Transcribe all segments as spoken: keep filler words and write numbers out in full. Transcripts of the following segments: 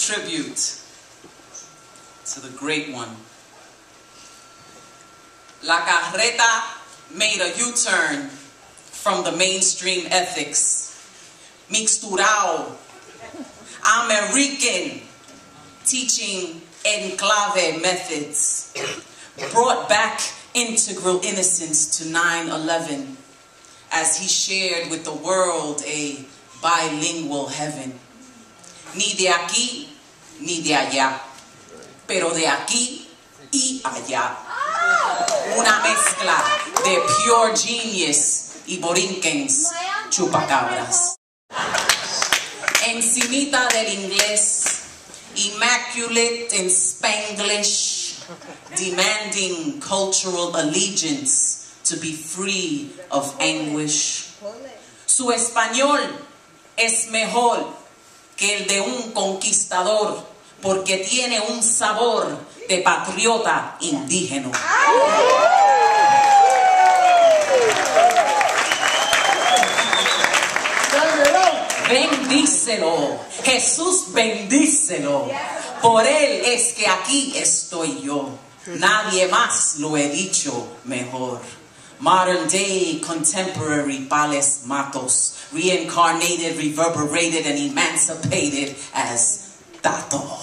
tribute to the great one. La Carreta made a U-turn from the mainstream ethics. Mixturao, American, teaching enclave methods, brought back integral innocence to nine eleven as he shared with the world a bilingual heaven. Ni de aquí, ni de allá, pero de aquí y allá. Una mezcla de pure genius y borinquens chupacabras. Encimita del inglés, immaculate in Spanglish, demanding cultural allegiance to be free of anguish. Su español es mejor que el de un conquistador porque tiene un sabor de patriota indígena. Bendícelo, Jesús bendícelo. Por él es que aquí estoy yo. Nadie más lo he dicho mejor. Modern day contemporary Pales Matos, reincarnated, reverberated, and emancipated as Tato.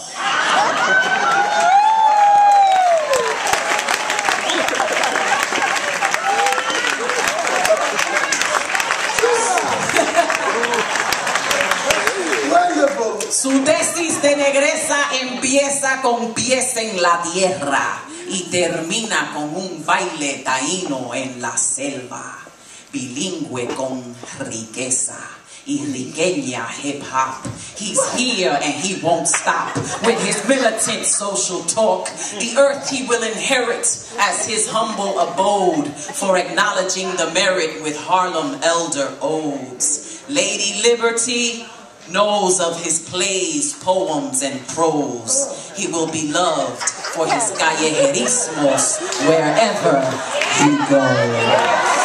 Su tesis de negreza empieza con pies en la tierra y termina con un baile taíno en la selva, bilingüe con riqueza y riqueña hip hop. He's here and he won't stop with his militant social talk. The earth he will inherit as his humble abode for acknowledging the merit with Harlem elder odes. Lady Liberty knows of his plays, poems, and prose. He will be loved for his callejerismos wherever he goes.